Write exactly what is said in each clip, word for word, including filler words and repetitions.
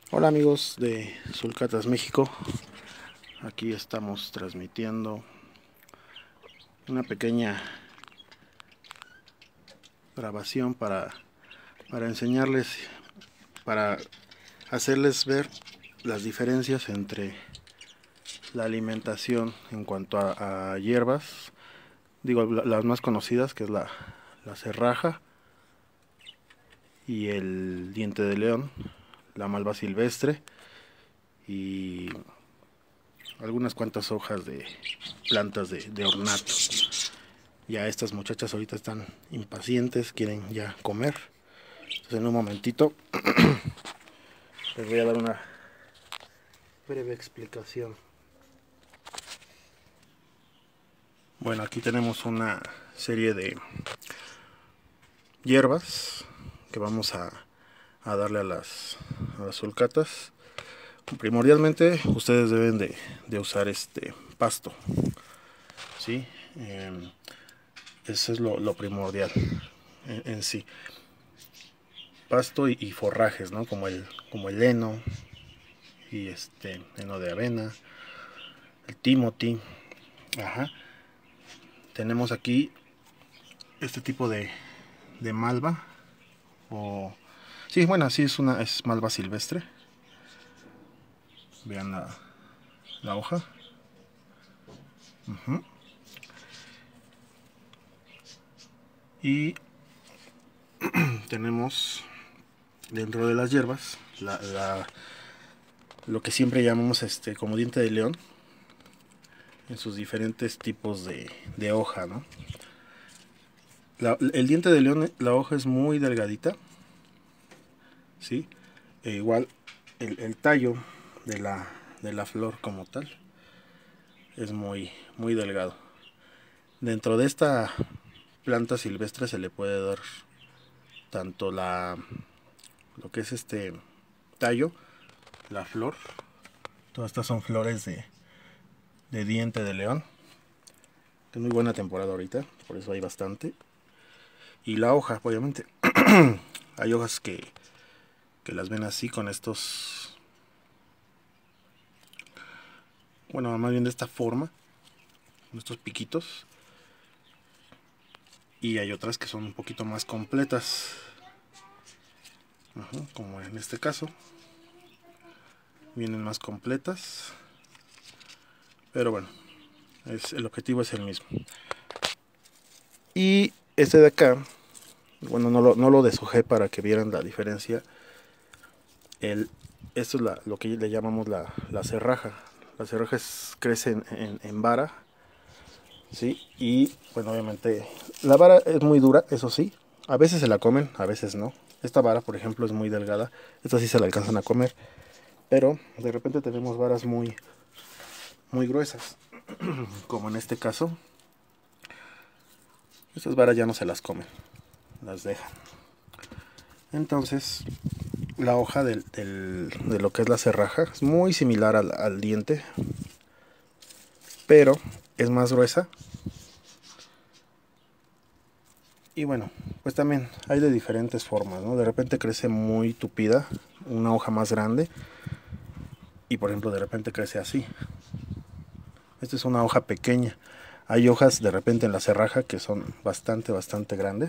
Hola amigos de Sulcatas México, aquí estamos transmitiendo una pequeña grabación para, para enseñarles, para hacerles ver las diferencias entre la alimentación en cuanto a, a hierbas, digo las más conocidas, que es la, la cerraja y el diente de león, la malva silvestre y algunas cuantas hojas de plantas de, de ornato. Ya estas muchachas ahorita están impacientes, quieren ya comer. Entonces en un momentito les voy a dar una breve explicación. Bueno, aquí tenemos una serie de hierbas que vamos a, a darle a las, a las sulcatas. Primordialmente ustedes deben de, de usar este pasto, ¿sí? Eh, eso es lo, lo primordial en, en sí. Pasto y, y forrajes, ¿no? Como el, como el heno y este heno de avena, el timothy. Ajá. Tenemos aquí este tipo de, de malva o sí, bueno, sí es una es malva silvestre. Vean la, la hoja. Uh-huh. Y tenemos dentro de las hierbas la, la, lo que siempre llamamos este como diente de león en sus diferentes tipos de, de hoja, ¿no? La, el diente de león, la hoja es muy delgadita, ¿sí? E igual el, el tallo de la, de la flor como tal es muy, muy delgado. Dentro de esta planta silvestre se le puede dar tanto la lo que es este tallo, la flor. Todas estas son flores de, de diente de león. Es muy buena temporada ahorita, por eso hay bastante. Y la hoja, obviamente. Hay hojas que, que las ven así con estos, bueno, más bien de esta forma, con estos piquitos. Y hay otras que son un poquito más completas. Ajá, como en este caso. Vienen más completas. Pero bueno, es, el objetivo es el mismo. Y este de acá, bueno, no lo, no lo deshojé para que vieran la diferencia. El, esto es la, lo que le llamamos la, la cerraja. La cerraja es, crece en, en, en vara, ¿sí? Y bueno, obviamente la vara es muy dura, eso sí. A veces se la comen, a veces no. Esta vara, por ejemplo, es muy delgada. Esta sí se la alcanzan a comer. Pero de repente tenemos varas muy, muy gruesas. Como en este caso. Estas varas ya no se las comen, las dejan. Entonces, la hoja del, del, de lo que es la cerraja es muy similar al, al diente, pero es más gruesa. Y bueno, pues también hay de diferentes formas, ¿no? De repente crece muy tupida, una hoja más grande. Y por ejemplo, de repente crece así. Esta es una hoja pequeña. Hay hojas de repente en la cerraja que son bastante, bastante grandes.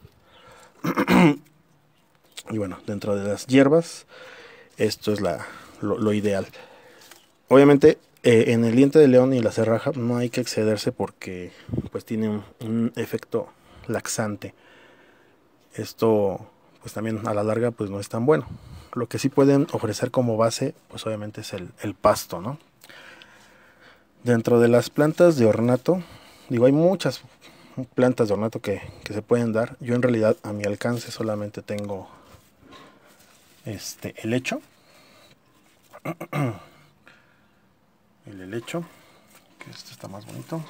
Y bueno, dentro de las hierbas, esto es la, lo, lo ideal. Obviamente, eh, en el diente de león y la cerraja no hay que excederse porque pues tiene un, un efecto laxante. Esto pues también a la larga pues no es tan bueno. Lo que sí pueden ofrecer como base pues obviamente es el, el pasto, ¿no? Dentro de las plantas de ornato, digo, hay muchas plantas de ornato que, que se pueden dar. Yo en realidad a mi alcance solamente tengo este helecho. El helecho, que este está más bonito.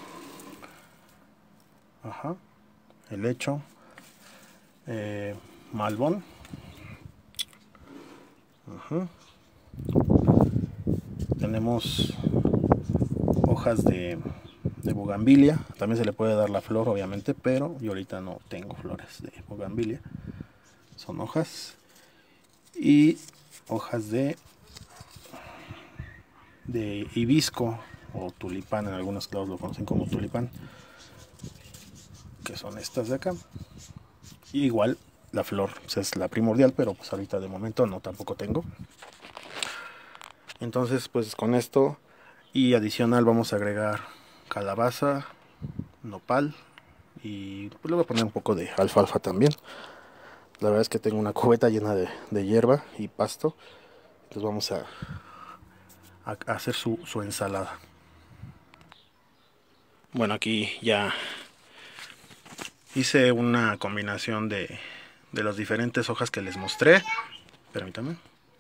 Ajá. Helecho. Eh, malbón. Ajá. Tenemos hojas de, de bugambilia. También se le puede dar la flor, obviamente, pero yo ahorita no tengo flores de bugambilia. Son hojas. Y hojas de de hibisco o tulipán, en algunos lados lo conocen como tulipán, que son estas de acá. Y igual la flor pues, es la primordial, pero pues ahorita de momento no, tampoco tengo. Entonces pues con esto y adicional vamos a agregar calabaza, nopal y pues le voy a poner un poco de alfalfa también. La verdad es que tengo una cubeta llena de, de hierba y pasto. Entonces vamos a, a, a hacer su, su ensalada. Bueno, aquí ya hice una combinación de, de las diferentes hojas que les mostré. Permítame.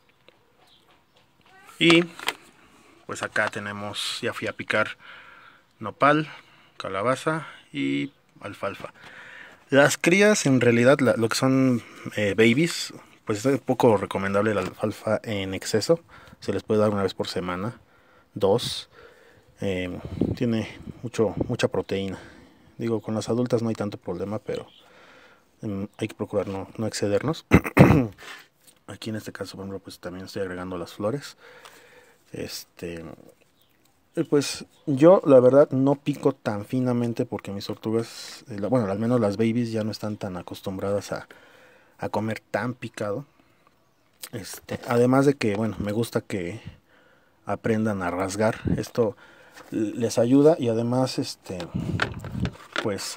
Y pues acá tenemos, ya fui a picar nopal, calabaza y alfalfa. Las crías en realidad, la, lo que son eh, babies, pues es poco recomendable la alfalfa en exceso. Se les puede dar una vez por semana, dos. Eh, tiene mucho, mucha proteína. Digo, con las adultas no hay tanto problema, pero eh, hay que procurar no, no excedernos. Aquí en este caso, por ejemplo, pues también estoy agregando las flores. Este, pues yo la verdad no pico tan finamente porque mis tortugas, eh, bueno, al menos las babies ya no están tan acostumbradas a, a comer tan picado. Este, además de que, bueno, me gusta que aprendan a rasgar. Esto les ayuda y además, este, pues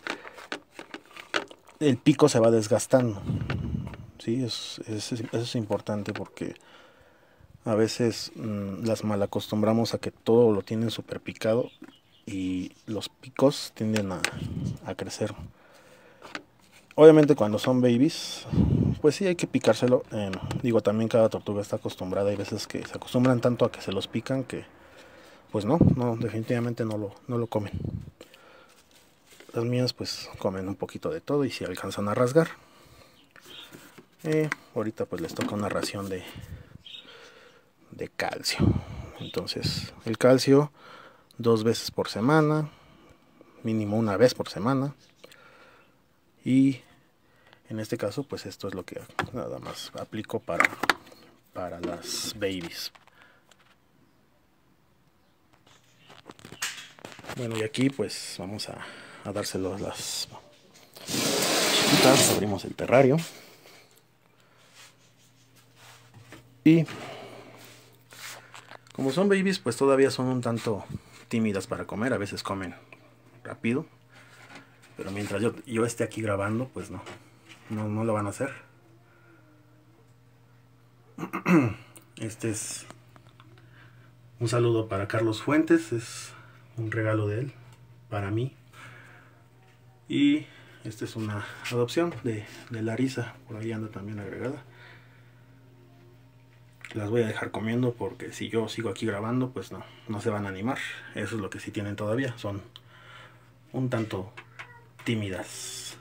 el pico se va desgastando. Sí, es, es, eso es importante porque a veces mmm, las mal acostumbramos a que todo lo tienen súper picado y los picos tienden a, a crecer. Obviamente cuando son babies, pues sí hay que picárselo. Eh, digo, también cada tortuga está acostumbrada. Hay veces que se acostumbran tanto a que se los pican que, pues no, no, definitivamente no lo, no lo comen. Las mías pues comen un poquito de todo y si alcanzan a rasgar. Eh, ahorita pues les toca una ración de, de calcio. Entonces el calcio dos veces por semana, mínimo una vez por semana. Y en este caso pues esto es lo que nada más aplico para, para las babies. Bueno, y aquí pues vamos a, a dárselo a las chiquitas. Abrimos el terrario. Y como son babies pues todavía son un tanto tímidas para comer. A veces comen rápido. Pero mientras yo, yo esté aquí grabando pues no, no, no lo van a hacer. Este es un saludo para Carlos Fuentes. Es un regalo de él para mí. Y esta es una adopción de, de Larisa. Por ahí anda también agregada. Las voy a dejar comiendo porque si yo sigo aquí grabando pues no, no se van a animar. Eso es lo que sí tienen todavía. Son un tanto tímidas.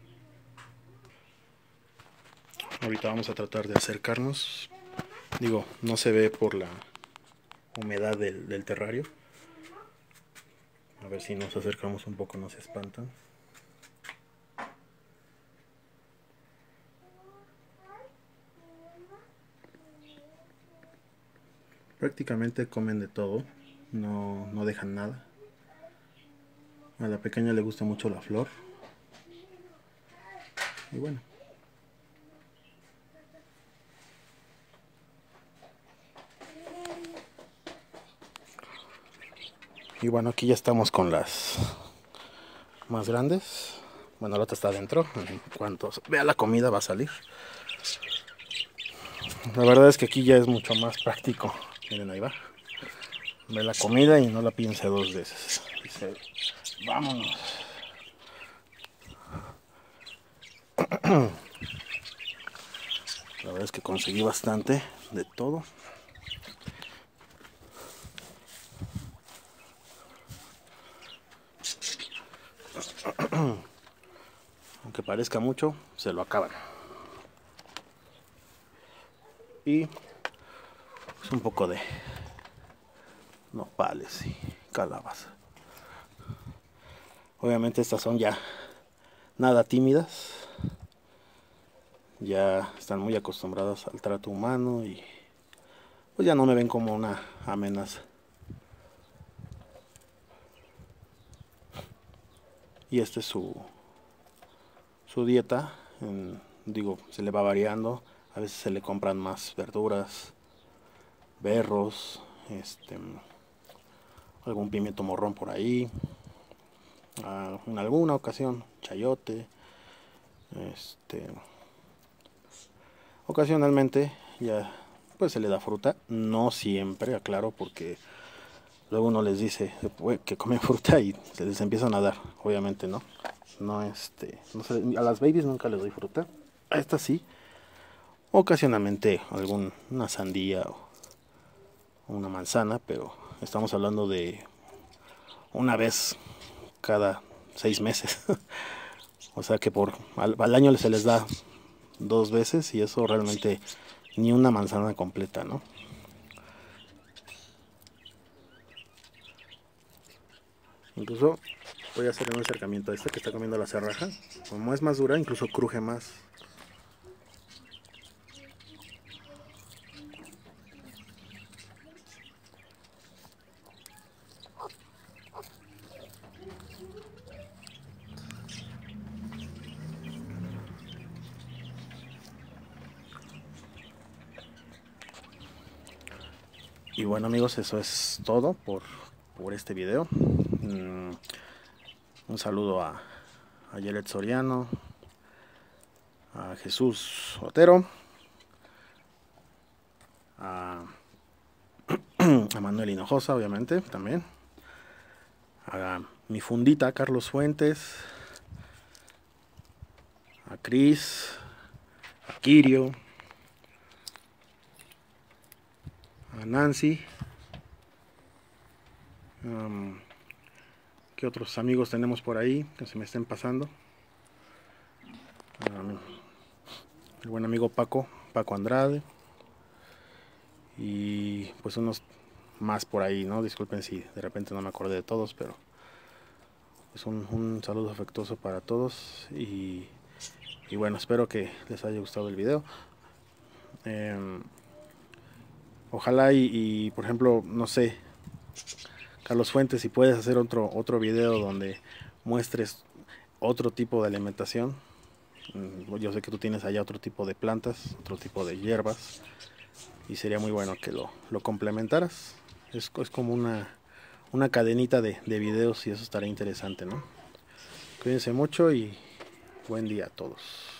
Ahorita vamos a tratar de acercarnos. Digo, no se ve por la humedad del, del terrario. A ver si nos acercamos un poco, no se espantan. Prácticamente comen de todo, no, no dejan nada. A la pequeña le gusta mucho la flor. Y bueno. Y bueno, aquí ya estamos con las más grandes. Bueno, la otra está adentro. En cuanto vea la comida va a salir. La verdad es que aquí ya es mucho más práctico. Miren, ahí va. Ve la comida y no la piense dos veces. Dice, vámonos. La verdad es que conseguí bastante de todo. Aunque parezca mucho, se lo acaban. Y pues, un poco de nopales y calabaza. Obviamente estas son ya nada tímidas. Ya están muy acostumbradas al trato humano y pues ya no me ven como una amenaza. Y esta es su, su dieta. En, digo, se le va variando. A veces se le compran más verduras, berros, este, algún pimiento morrón por ahí. Uh, en alguna ocasión, chayote. Este, ocasionalmente ya pues se le da fruta. No siempre, aclaro, porque luego uno les dice que comen fruta y se les empiezan a dar. Obviamente no. No, este, no sé, a las babies nunca les doy fruta. A estas sí. Ocasionalmente alguna sandía o una manzana, pero estamos hablando de una vez cada seis meses. O sea que por al, al año se les da dos veces y eso realmente ni una manzana completa, ¿no? Incluso voy a hacer un acercamiento a esta que está comiendo la cerraja. Como es más dura, incluso cruje más. Y bueno amigos, eso es todo por, por este video. Mm, un saludo a, a Yelet Soriano, a Jesús Otero, a, a Manuel Hinojosa, obviamente, también, a mi fundita Carlos Fuentes, a Cris, a Kirio, a Nancy. Um, ¿Qué otros amigos tenemos por ahí que se me estén pasando? Um, el buen amigo Paco, Paco Andrade. Y pues unos más por ahí, ¿no? Disculpen si de repente no me acordé de todos, pero pues un, un saludo afectuoso para todos. Y, y bueno, espero que les haya gustado el video. Eh, ojalá y, y por ejemplo, no sé, Carlos Fuentes, si puedes hacer otro, otro video donde muestres otro tipo de alimentación. Yo sé que tú tienes allá otro tipo de plantas, otro tipo de hierbas, y sería muy bueno que lo, lo complementaras. Es, es como una, una cadenita de, de videos y eso estaría interesante, ¿no? Cuídense mucho y buen día a todos.